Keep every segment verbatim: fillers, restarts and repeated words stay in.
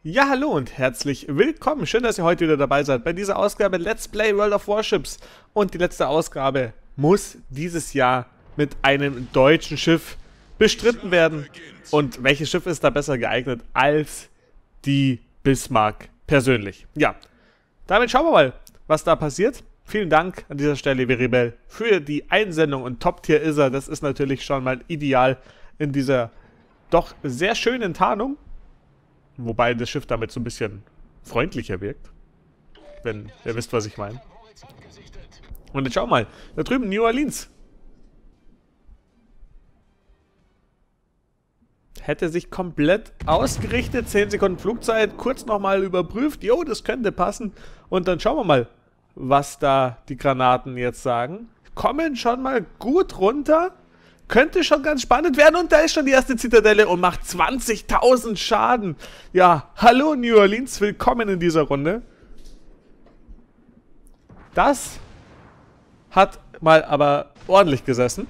Ja, hallo und herzlich willkommen. Schön, dass ihr heute wieder dabei seid bei dieser Ausgabe Let's Play World of Warships. Und die letzte Ausgabe muss dieses Jahr mit einem deutschen Schiff bestritten werden. Und welches Schiff ist da besser geeignet als die Bismarck persönlich? Ja, damit schauen wir mal, was da passiert. Vielen Dank an dieser Stelle, Veribel, für die Einsendung und Top-Tier ist er. Das ist natürlich schon mal ideal in dieser doch sehr schönen Tarnung. Wobei das Schiff damit so ein bisschen freundlicher wirkt. Wenn ihr wisst, was ich meine. Und jetzt schau mal, da drüben New Orleans. Hätte sich komplett ausgerichtet, zehn Sekunden Flugzeit, kurz nochmal überprüft, jo, das könnte passen. Und dann schauen wir mal, was da die Granaten jetzt sagen. Kommen schon mal gut runter. Könnte schon ganz spannend werden und da ist schon die erste Zitadelle und macht zwanzigtausend Schaden. Ja, hallo New Orleans, willkommen in dieser Runde. Das hat mal aber ordentlich gesessen.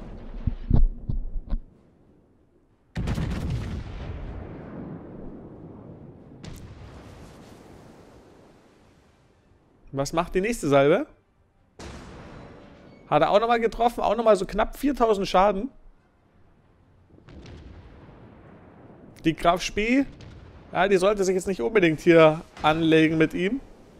Was macht die nächste Salve? Hat er auch nochmal getroffen, auch nochmal so knapp viertausend Schaden. Die Graf Spee, ja, die sollte sich jetzt nicht unbedingt hier anlegen mit ihm.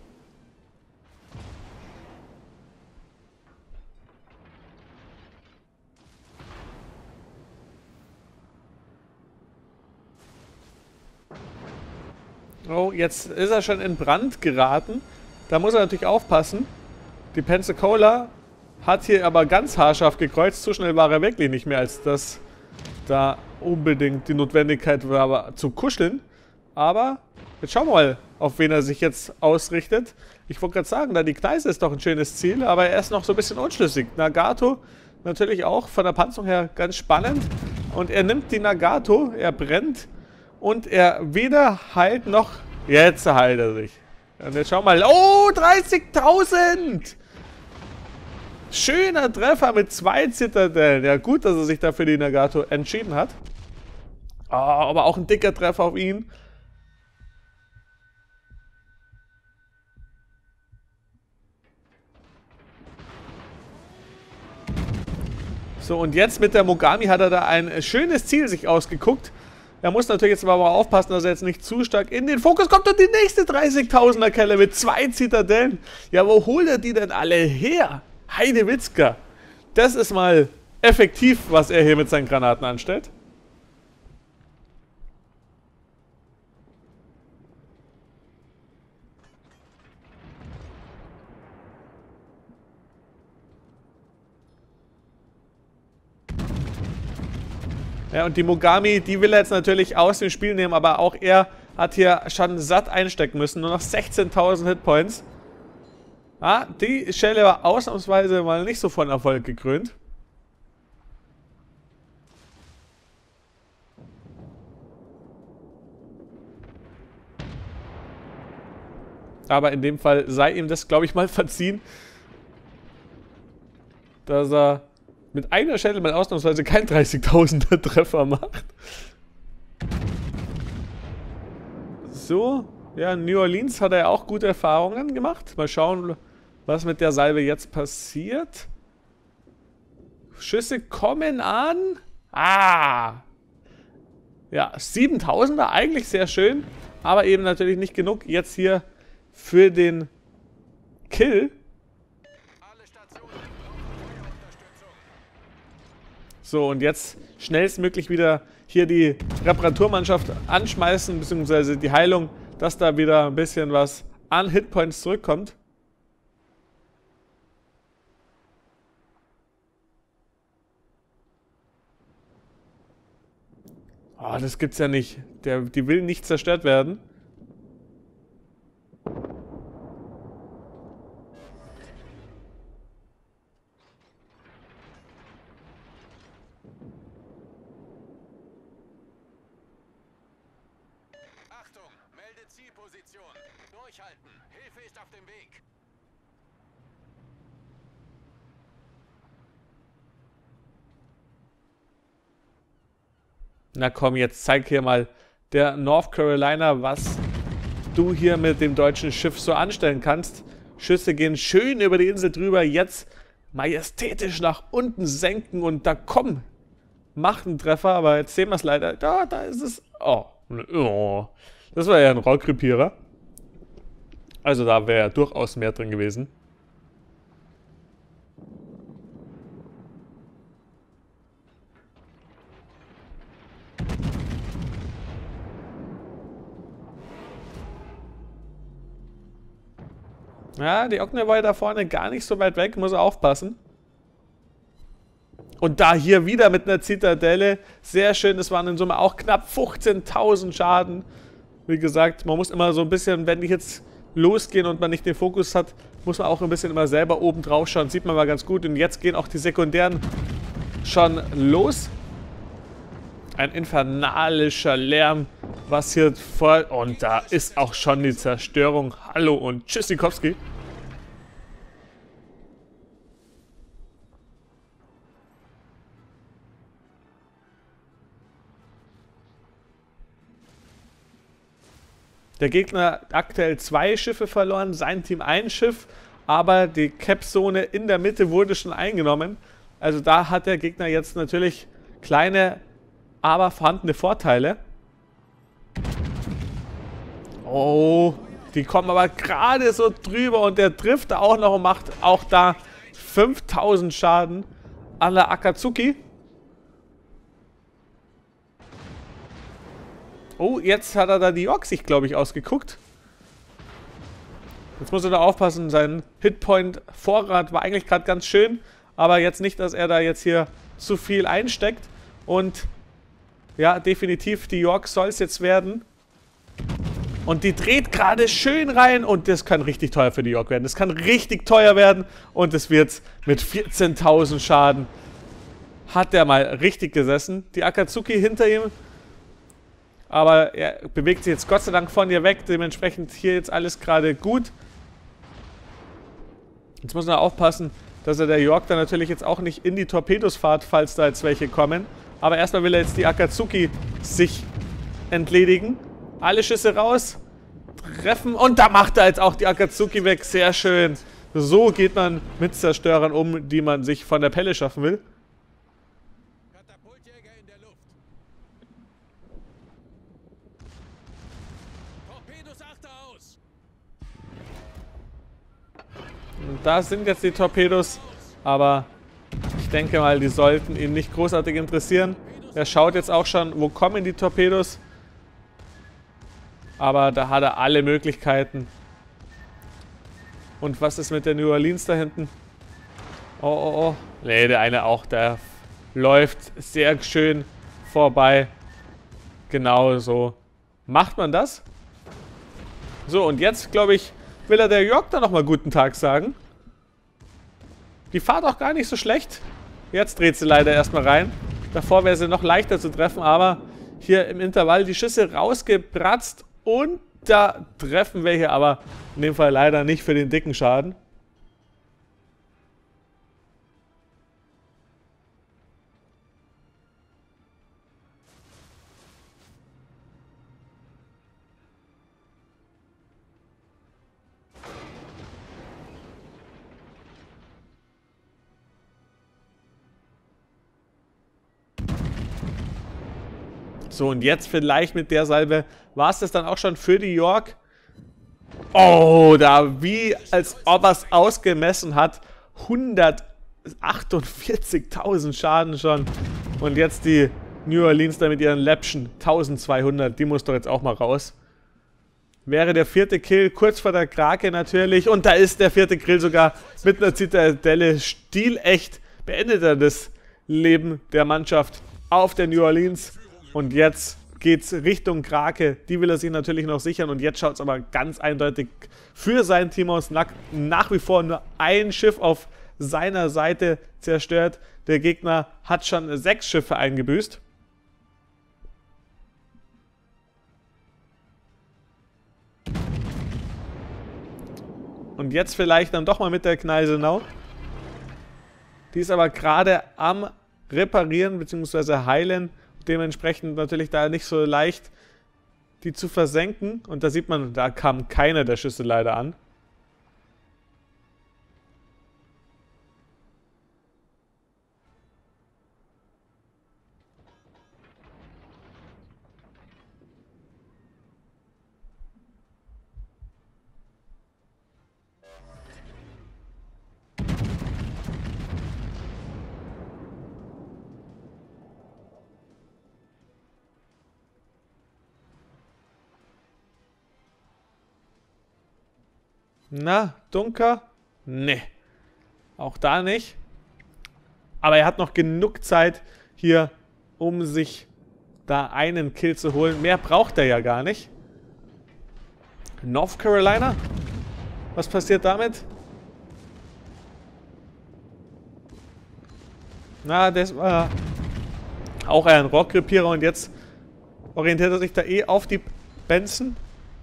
Oh, jetzt ist er schon in Brand geraten. Da muss er natürlich aufpassen. Die Pensacola hat hier aber ganz haarscharf gekreuzt. So schnell war er wirklich nicht mehr, als dass da unbedingt die Notwendigkeit war, zu kuscheln. Aber jetzt schauen wir mal, auf wen er sich jetzt ausrichtet. Ich wollte gerade sagen, da die Gleise ist doch ein schönes Ziel, aber er ist noch so ein bisschen unschlüssig. Nagato natürlich auch von der Panzerung her ganz spannend. Und er nimmt die Nagato, er brennt und er weder heilt noch... Jetzt heilt er sich. Und jetzt schauen wir mal. Oh, dreißigtausend! Schöner Treffer mit zwei Zitadellen. Ja, gut, dass er sich da für die Nagato entschieden hat. Oh, aber auch ein dicker Treffer auf ihn. So, und jetzt mit der Mogami hat er da ein schönes Ziel sich ausgeguckt. Er muss natürlich jetzt aber aufpassen, dass er jetzt nicht zu stark in den Fokus kommt. Und die nächste dreißigtausender Kelle mit zwei Zitadellen. Ja, wo holt er die denn alle her? Heidewitzka. Das ist mal effektiv, was er hier mit seinen Granaten anstellt. Ja, und die Mogami, die will er jetzt natürlich aus dem Spiel nehmen, aber auch er hat hier schon satt einstecken müssen. Nur noch sechzehntausend Hitpoints. Ah, die Stelle war ausnahmsweise mal nicht so von Erfolg gekrönt. Aber in dem Fall sei ihm das, glaube ich, mal verziehen, dass er mit einer Stelle mal ausnahmsweise kein dreißigtausender Treffer macht. So, ja, New Orleans hat er ja auch gute Erfahrungen gemacht. Mal schauen, was mit der Salve jetzt passiert. Schüsse kommen an. Ah! Ja, siebentausender, eigentlich sehr schön. Aber eben natürlich nicht genug jetzt hier für den Kill. So, und jetzt schnellstmöglich wieder hier die Reparaturmannschaft anschmeißen, beziehungsweise die Heilung, dass da wieder ein bisschen was an Hitpoints zurückkommt. Oh, das gibt's ja nicht. Der, die will nicht zerstört werden. Achtung, melde Zielposition. Durchhalten. Hilfe ist auf dem Weg. Na komm, jetzt zeig hier mal der North Carolina, was du hier mit dem deutschen Schiff so anstellen kannst. Schüsse gehen schön über die Insel drüber, jetzt majestätisch nach unten senken und da komm, macht einen Treffer, aber jetzt sehen wir es leider. Da, da ist es. Oh, oh. Das war ja ein Rohrkrepierer. Also da wäre ja durchaus mehr drin gewesen. Ja, die Ogner war ja da vorne gar nicht so weit weg, muss er aufpassen. Und da hier wieder mit einer Zitadelle, sehr schön, das waren in Summe auch knapp fünfzehntausend Schaden. Wie gesagt, man muss immer so ein bisschen, wenn die jetzt losgehen und man nicht den Fokus hat, muss man auch ein bisschen immer selber oben drauf schauen, sieht man mal ganz gut. Und jetzt gehen auch die Sekundären schon los. Ein infernalischer Lärm, was hier vor... Und da ist auch schon die Zerstörung. Hallo und Tschüssikowski. Der Gegner aktuell zwei Schiffe verloren, sein Team ein Schiff, aber die Cap-Zone in der Mitte wurde schon eingenommen. Also da hat der Gegner jetzt natürlich kleine, aber vorhandene Vorteile. Oh, die kommen aber gerade so drüber und der trifft auch noch und macht auch da fünftausend Schaden an der Akatsuki. Oh, jetzt hat er da die Ork sich, glaube ich, ausgeguckt. Jetzt muss er da aufpassen, sein Hitpoint-Vorrat war eigentlich gerade ganz schön, aber jetzt nicht, dass er da jetzt hier zu viel einsteckt. Und ja, definitiv, die York soll es jetzt werden. Und die dreht gerade schön rein und das kann richtig teuer für die York werden. Das kann richtig teuer werden und es wird mit vierzehntausend Schaden. Hat der mal richtig gesessen. Die Akatsuki hinter ihm. Aber er bewegt sich jetzt Gott sei Dank von ihr weg. Dementsprechend hier jetzt alles gerade gut. Jetzt muss man aufpassen, dass er der York dann natürlich jetzt auch nicht in die Torpedos fährt, falls da jetzt welche kommen. Aber erstmal will er jetzt die Akatsuki sich entledigen. Alle Schüsse raus. Treffen. Und da macht er jetzt auch die Akatsuki weg. Sehr schön. So geht man mit Zerstörern um, die man sich von der Pelle schaffen will. Katapultjäger in der Luft. Torpedos achte aus. Und da sind jetzt die Torpedos. Aber ich denke mal, die sollten ihn nicht großartig interessieren. Er schaut jetzt auch schon, wo kommen die Torpedos. Aber da hat er alle Möglichkeiten. Und was ist mit der New Orleans da hinten? Oh, oh, oh. Nee, der eine auch, der läuft sehr schön vorbei. Genau so macht man das. So, und jetzt, glaube ich, will er der York da nochmal guten Tag sagen. Die fahrt auch gar nicht so schlecht. Jetzt dreht sie leider erstmal rein. Davor wäre sie noch leichter zu treffen, aber hier im Intervall die Schüsse rausgebratzt. Und da treffen wir hier aber in dem Fall leider nicht für den dicken Schaden. So, und jetzt vielleicht mit der Salve war es das dann auch schon für die York. Oh, da wie als ob er es ausgemessen hat. hundertachtundvierzigtausend Schaden schon. Und jetzt die New Orleans da mit ihren Läppchen. eintausendzweihundert, die muss doch jetzt auch mal raus. Wäre der vierte Kill kurz vor der Krake natürlich. Und da ist der vierte Kill sogar mit einer Zitadelle. Stilecht beendet er das Leben der Mannschaft auf der New Orleans. Und jetzt geht's Richtung Krake. Die will er sich natürlich noch sichern. Und jetzt schaut es aber ganz eindeutig für sein Team aus. Nach, nach wie vor nur ein Schiff auf seiner Seite zerstört. Der Gegner hat schon sechs Schiffe eingebüßt. Und jetzt vielleicht dann doch mal mit der Gneisenau. Die ist aber gerade am Reparieren bzw. heilen. Dementsprechend natürlich da nicht so leicht die zu versenken. Und da sieht man, da kam keiner der Schüsse leider an. Na, Dunker? Nee. Auch da nicht. Aber er hat noch genug Zeit hier, um sich da einen Kill zu holen. Mehr braucht er ja gar nicht. North Carolina? Was passiert damit? Na, das war auch ein Rohrkrepierer und jetzt orientiert er sich da eh auf die Benson.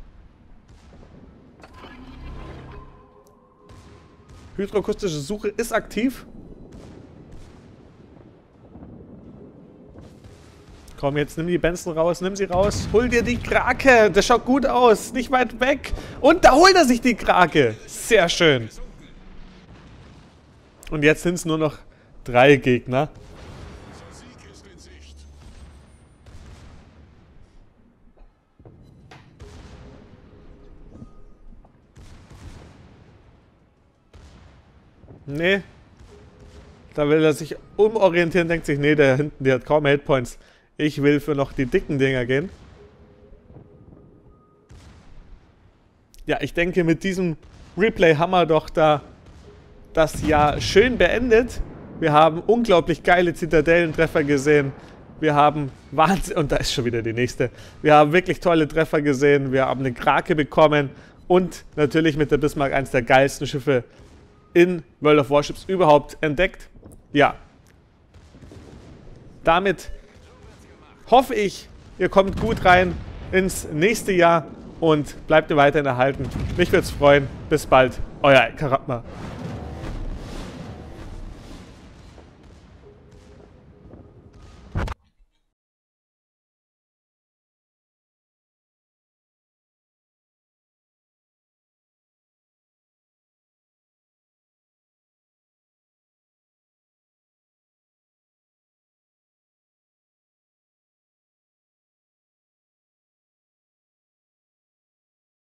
Hydroakustische Suche ist aktiv. Komm, jetzt nimm die Benson raus, nimm sie raus. Hol dir die Krake. Das schaut gut aus. Nicht weit weg. Und da holt er sich die Krake. Sehr schön. Und jetzt sind es nur noch drei Gegner. Nee. Da will er sich umorientieren, denkt sich, nee, der hinten, der hat kaum Hit-Points. Ich will für noch die dicken Dinger gehen. Ja, ich denke, mit diesem Replay haben wir doch da das Jahr schön beendet. Wir haben unglaublich geile Zitadellentreffer gesehen. Wir haben Wahnsinn, und da ist schon wieder die nächste. Wir haben wirklich tolle Treffer gesehen. Wir haben eine Krake bekommen und natürlich mit der Bismarck eins der geilsten Schiffe in World of Warships überhaupt entdeckt. Ja. Damit hoffe ich, ihr kommt gut rein ins nächste Jahr und bleibt mir weiterhin erhalten. Mich würde es freuen. Bis bald. Euer Karatma.